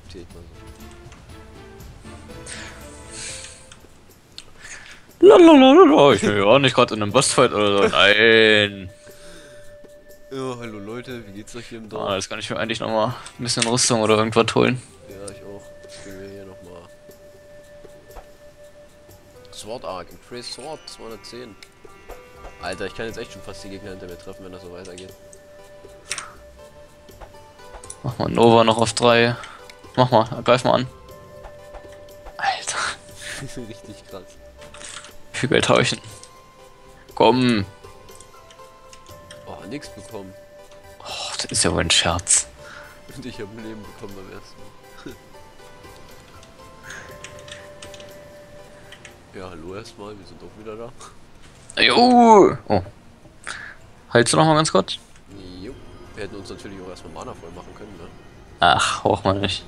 akzeptiere ich mal so. Lalalala, ich bin ja auch nicht gerade in einem Bossfight oder so. Nein. Ja, hallo Leute, wie geht's euch hier im Dorf? Ah, jetzt kann ich mir eigentlich noch mal ein bisschen Rüstung oder irgendwas holen. Ja, ich auch. Kriegen wir hier nochmal. Sword Arc, Increase Sword, 210. Alter, ich kann jetzt echt schon fast die Gegner hinter mir treffen, wenn das so weitergeht. Mach mal Nova noch auf 3. Mach mal, greif mal an. Alter, Richtig krass. wie viel Geld habe ich denn? Komm. Oh, nix bekommen. Oh, das ist ja wohl ein Scherz. Und ich habe ein Leben bekommen beim ersten Mal. Ja, hallo erstmal, wir sind auch wieder da. Jo. Oh. Hältst du noch mal ganz kurz? Jo. Wir hätten uns natürlich auch erstmal Mana voll machen können, ne? Ach, hoch mal nicht.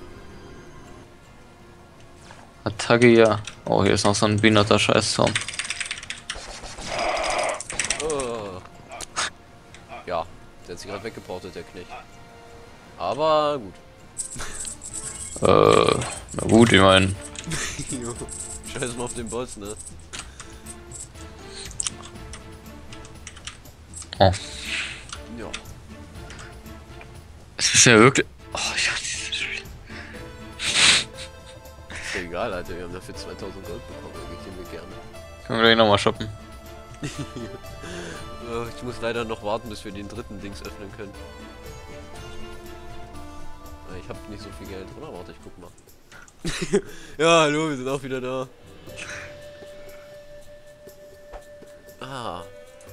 Attacke ja. Oh, hier ist noch so ein behinderter Scheißturm. Oh. Ja, der hat sich gerade weggeportet, der Knecht. Aber gut. Na gut, ich meine. Jo. Scheiß mal auf den Boss, ne? Oh. Ja. Es ist ja wirklich. Oh, ich hasse dieses Spiel. Ist ja egal, Alter, wir haben dafür 2000 Gold bekommen, dann gehen wir gerne. Können wir gleich nochmal shoppen. Ich muss leider noch warten, bis wir den dritten Dings öffnen können. Ich habe nicht so viel Geld, oder? Warte, ich guck mal. Ja, hallo, wir sind auch wieder da. Ah.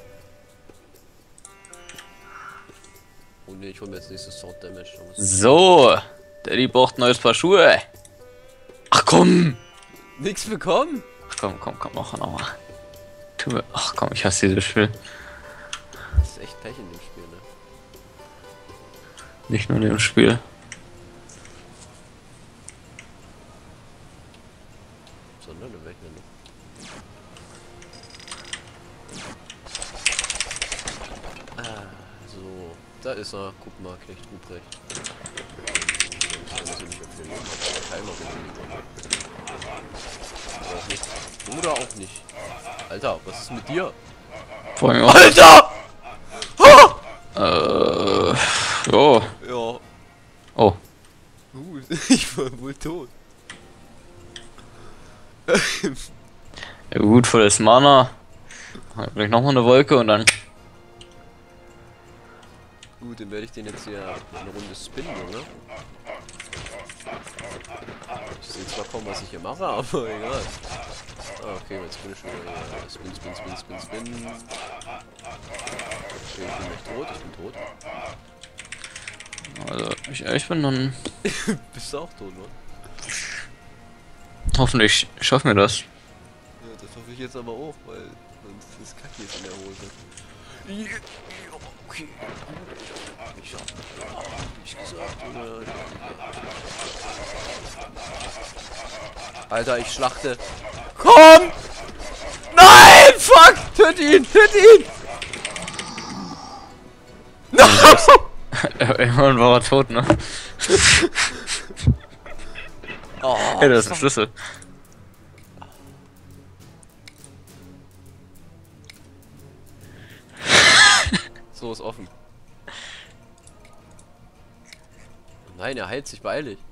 Oh ne, ich hol mir jetzt nächstes Sword Damage. So, Daddy braucht ein neues Paar Schuhe. Ach komm! Nix bekommen? Ach komm, noch mal. Ach komm, ich hasse dieses Spiel. Das ist echt Pech in dem Spiel, ne? Nicht nur in dem Spiel. Sondern in welchen noch? Ah, so. Da ist er. Guck mal, Knecht Ruprecht. Oder auch nicht. Alter, was ist mit dir? Vor allem auch. Alter! Jo. Ja. Oh. Ich war wohl tot. Ja gut, volles Mana. Gleich nochmal eine Wolke und dann. Gut, dann werde ich den jetzt hier eine Runde spinnen, ne? Ich sehe zwar kaum, was ich hier mache, aber egal. Ah, okay, jetzt bin ich schon wieder Spin. Okay, ich bin nicht tot, ich bin tot. Also, ich bin dann. Bist du auch tot, ne? Hoffentlich schaffen wir das. Ja, das hoffe ich jetzt aber auch, weil sonst ist Kacke jetzt in der Hose. Ja, okay. Ich hab nicht gesagt, oder? Alter, ich schlachte. Komm! Nein! Fuck! Töte ihn! Irgendwann war er tot, ne? Oh, Hey, das ist ein Schlüssel. So ist offen. Nein, er heilt sich, beeil dich.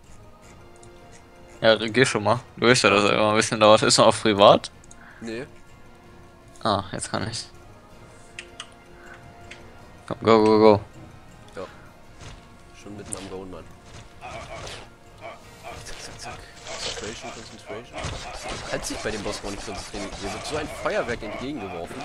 Ja, geh schon mal. Du weißt ja, dass er immer ein bisschen dauert. Ist noch auf privat? Nee. Ah, jetzt kann ich. Komm, go. Ja. Schon mitten am Goen, Mann. Zack. Concentration. Kann sich bei dem Boss gar nicht konzentrieren. Mir wird so ein Feuerwerk entgegengeworfen.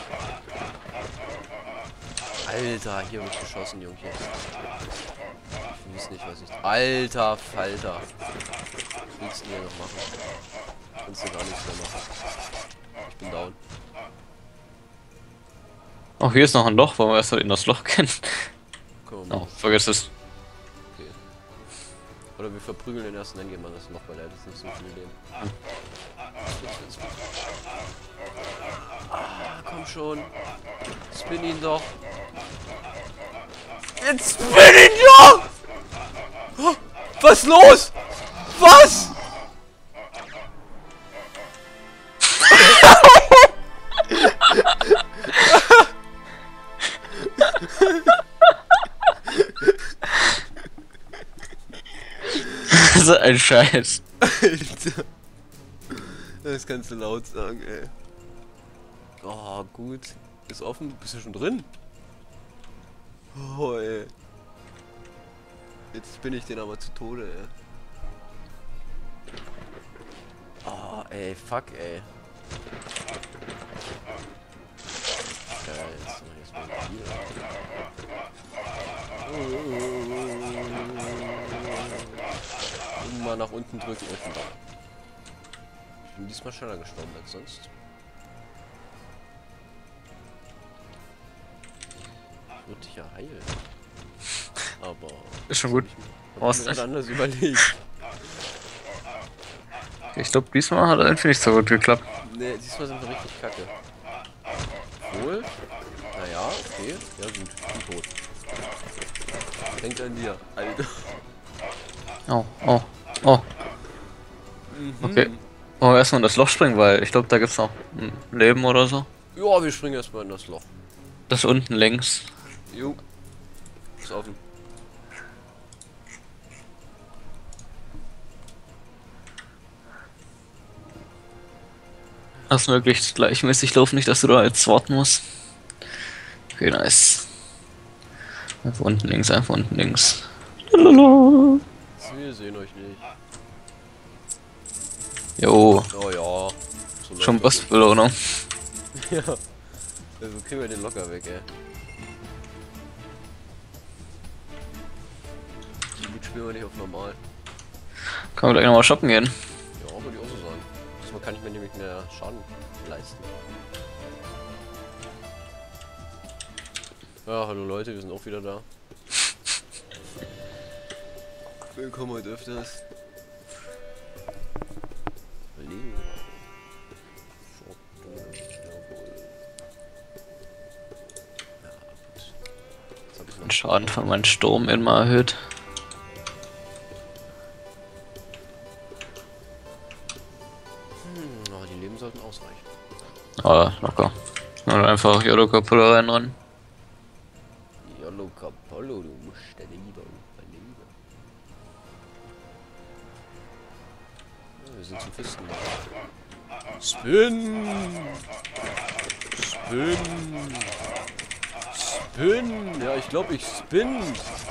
Alter, hier wird geschossen, Junge. Ich weiß nicht, was ich... Alter Falter. Was willst du hier noch machen? Kannst du gar nichts mehr machen. Ich bin down. Oh, hier ist noch ein Loch, wollen wir erst mal in das Loch kennen. Komm. Oh, vergiss es. Okay. Oder wir verprügeln den ersten Endgame an das Loch, weil er hat jetzt nicht so viel Leben. Ah, komm schon. Spin ihn doch. Jetzt spin ihn doch! Was ist los? Was? So ein Scheiß. Alter. Das kannst du laut sagen, ey. Oh, gut. Ist offen. Bist du schon drin? Oh, ey. Jetzt bin ich den aber zu Tode, ey. Oh, ey. Fuck, ey. Geil, jetzt mach ich jetzt mal hier. Und mal nach unten drücken, offenbar. Ich bin diesmal schneller gestorben als sonst. Ich würde dich ja heilen. Aber... Ist schon gut. Hab ich mir gerade anders überlegt. Ich glaube, diesmal hat er irgendwie nicht so gut geklappt. Ne, diesmal sind wir richtig kacke. Wohl? Naja, okay. Ja gut, ich bin tot. Denkt an dir, Alter. Oh, oh, oh. Okay. Oh, erstmal in das Loch springen, weil ich glaube, da gibt's noch ein Leben oder so. Ja, wir springen erstmal in das Loch. Das unten links. Jo. Ist offen. Lass möglichst gleichmäßig laufen, nicht, dass du da jetzt warten musst. Okay, nice. Einfach unten links, einfach unten links. Lalalala. Wir sehen euch nicht. Jo, Oh ja. So schon läuft das Bossbelohnung. nicht. Ja. Also kriegen wir den locker weg, ey. So gut spielen wir nicht auf normal. Können wir gleich nochmal shoppen gehen. Ja, würde ich auch so sagen. Diesmal kann ich mir nämlich mehr Schaden leisten. Ja, hallo Leute, wir sind auch wieder da. Willkommen heute öfters. Überlegen. Den Schaden von meinem Sturm immer erhöht. Oh, die Leben sollten ausreichen. Ah, locker. Und einfach Yellow Capella reinrennen. Yellow Capollo, du musst der lieber überleben. Ja, wir sind zum Fisten da. Spin! Spin! Spin! Ja, ich glaube, ich spin!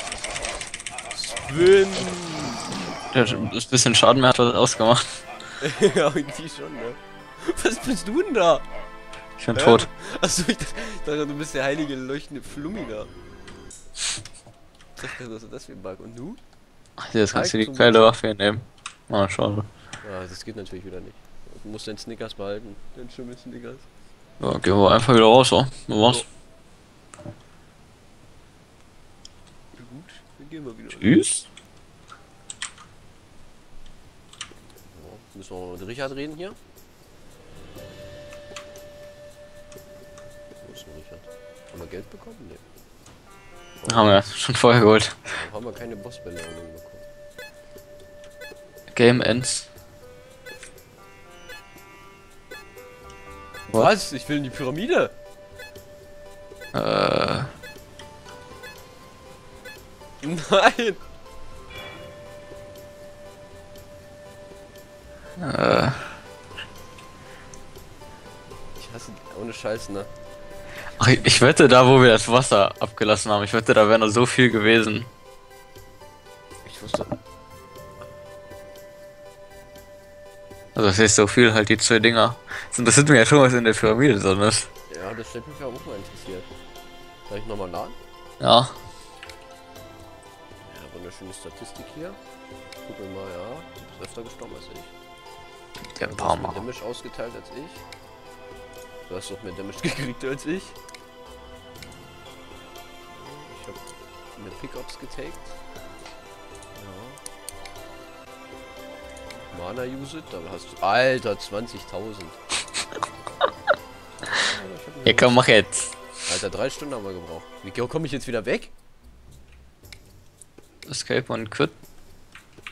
Spin! Der hat ein bisschen Schaden mehr hat was ausgemacht. Ja, irgendwie schon, ne? Was bist du denn da? Ich bin tot. Achso, ich dachte, du bist der heilige leuchtende Flummi da. Ich dachte, was ist das für ein Bug? Und du? Jetzt kannst du die geile Waffe nehmen. Ah, schade. Ja, das geht natürlich wieder nicht. Du musst deinen Snickers behalten. Den schönen Snickers. Ja, gehen wir einfach wieder raus, so. Du warst. Ja, gut, dann gehen wir wieder. Tschüss. Ja, müssen wir mal mit Richard reden hier? Wo ist denn Richard? Haben wir Geld bekommen? Nee. Haben wir schon vorher geholt. Warum haben wir keine Bossbelohnung bekommen? Game ends. Was? Ich will in die Pyramide! Nein! Ich hasse ohne Scheiß, ne? Ach, ich wette, da wo wir das Wasser abgelassen haben, ich wette, da wäre noch so viel gewesen. Ich wusste. Also das ist so viel, halt die zwei Dinger. Das interessiert mich ja schon, was in der Pyramide drin ist. Ja, das hätte mich auch mal interessiert. Soll ich nochmal laden? Ja. Ja, wunderschöne Statistik hier. Gucken wir mal, ja. Du bist öfter gestorben als ich. Ja, Du ein paar hast mehr Mal. Damage ausgeteilt als ich. Du hast auch mehr Damage gekriegt als ich. Ich habe mehr Pickups getaked. Ja. Mana use it, da hast du. Alter, 20.000. Ja, komm, mach jetzt. Alter, 3 Stunden haben wir gebraucht. Wie komme ich jetzt wieder weg? Escape und Quit.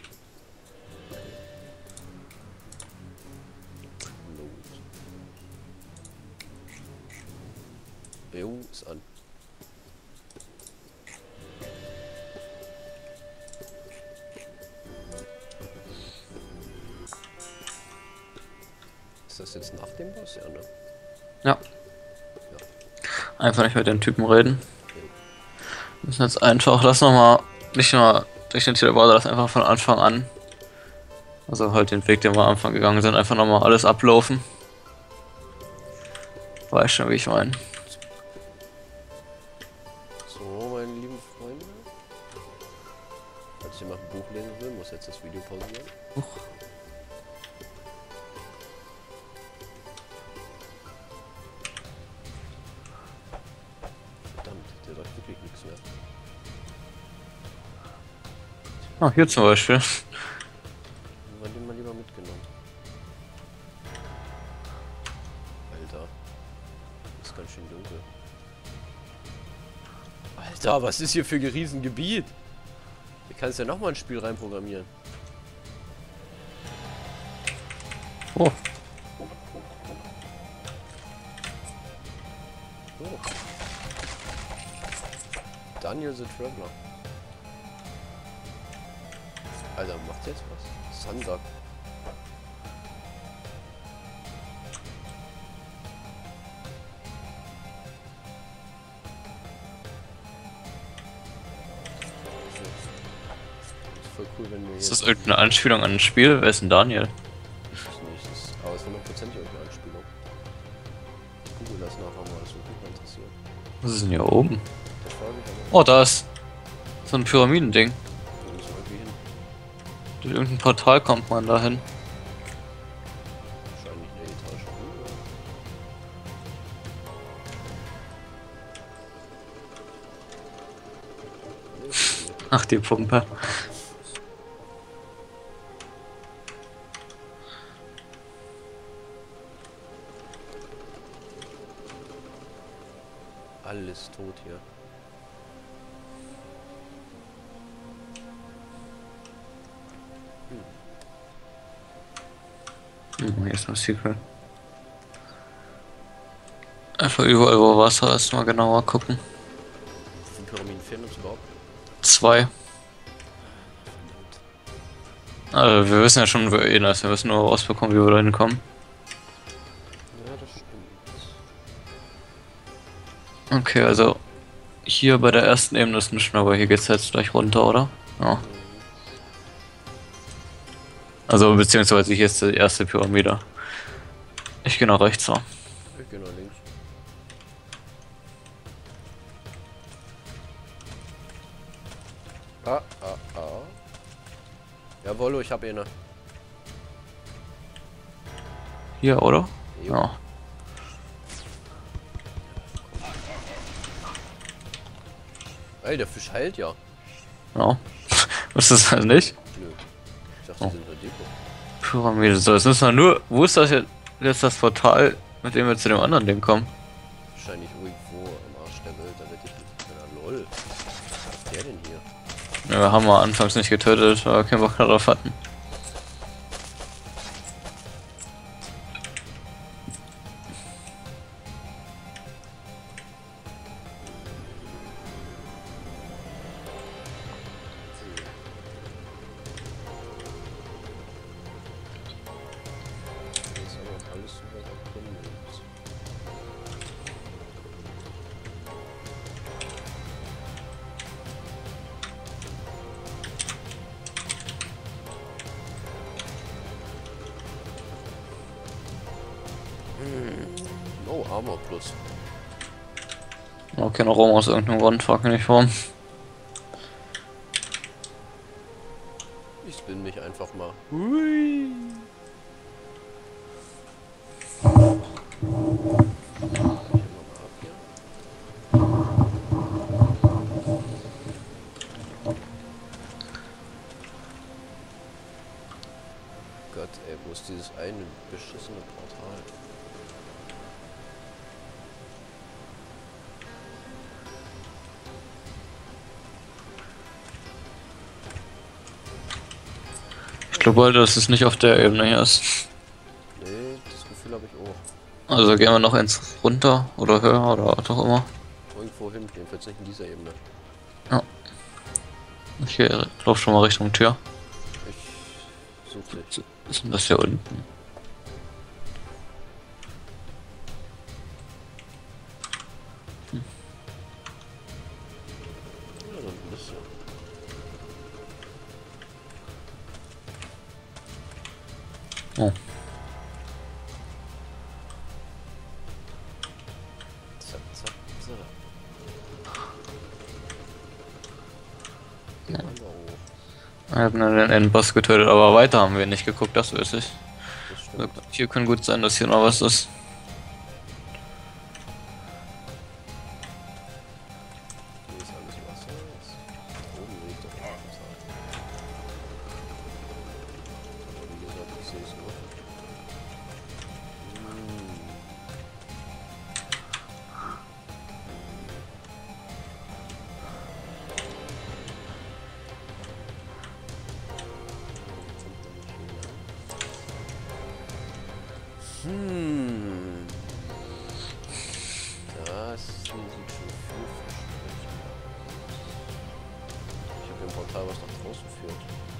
Ist das jetzt nach dem Boss? Ja, ne? Ja. Einfach nicht mit den Typen reden. Wir müssen jetzt einfach, lass nochmal, nicht nur durch den Teleporter, das einfach von Anfang an. Also halt den Weg, den wir am Anfang gegangen sind, einfach nochmal alles ablaufen. Weißt schon, wie ich meine. So, meine lieben Freunde. Falls jemand ein Buch lesen will, muss jetzt das Video pausieren. Verdammt, der sagt wirklich nichts mehr. Ah, hier zum Beispiel. Haben wir den mal lieber mitgenommen. Alter. Das ist ganz schön dunkel. Alter, was ist hier für ein Riesengebiet? Hier kannst du ja nochmal ein Spiel reinprogrammieren. Oh. Oh. Daniel the Traveler. Alter, macht jetzt was? Sandak. Ist voll cool, wenn wir Ist jetzt... das irgendeine Anspielung an ein Spiel? Wer ist denn Daniel? Ich weiß nicht, aber es ist 100% irgendeine Anspielung. Google das nachher mal, das würde mich mal interessieren. Was ist denn hier oben? Der Frage kann Oh, da ist so ein Pyramidending. da müssen wir irgendwie hin. Durch irgendein Portal kommt man dahin. Wahrscheinlich eine Etage. Ach, die Pumpe. Alles tot hier. Hier ist noch Secret. Einfach überall, wo Wasser ist, mal genauer gucken. Wie viele Pyramiden fehlen uns überhaupt? 2. Also, wir wissen ja schon, wo er ist. Wir müssen nur rausbekommen, wie wir da hinkommen. Ja, das stimmt. Okay, also hier bei der ersten Ebene ist nicht mehr, aber hier geht's jetzt gleich runter, oder? Ja. Also beziehungsweise hier ist die erste Pyramide. Ich gehe nach rechts, so. Ich gehe nach links. Ah. Jawollo, ich hab eine. Hier, oder? Jo. Ja. Ey, der Fisch heilt ja. Ja. Was ist das nicht? Nö. Ich dachte, die sind nur Deko. Pyramide, so, es ist nur. Wo ist das jetzt das Portal, mit dem wir zu dem anderen Ding kommen? Wahrscheinlich irgendwo am Arsch der Welt, da wird ich nicht. Na lol. Was ist der denn hier? Ja, wir haben wir anfangs nicht getötet, weil wir keinen Bock darauf hatten. Das ist aber auch alles super erkundet. Oh, Armor Plus. Okay, noch Raum aus irgendeinem Grund, frag mich nicht warum. Ich spin mich einfach mal. Hui. Gott, ey, wo ist dieses eine beschissene Portal? Ich glaube halt, dass es nicht auf der Ebene hier ist. Nee, das Gefühl habe ich auch. Also gehen wir noch eins runter oder höher oder was auch immer. Irgendwo hin, jedenfalls nicht in dieser Ebene. Ich laufe schon mal Richtung Tür. Ich suche dich. Was ist denn das hier unten? Oh. Zack, zack, zack. Ja. Hallo. Wir haben den Endboss getötet, aber weiter haben wir nicht geguckt, das weiß ich. Das stimmt. Hier kann gut sein, dass hier noch was ist. Hier ist alles Wasser. Oben will ich doch auch was sagen. Aber wie gesagt, ich sehe es nur. Das sieht schon vielversprechend aus. Ich habe hier ein Portal, was nach draußen führt.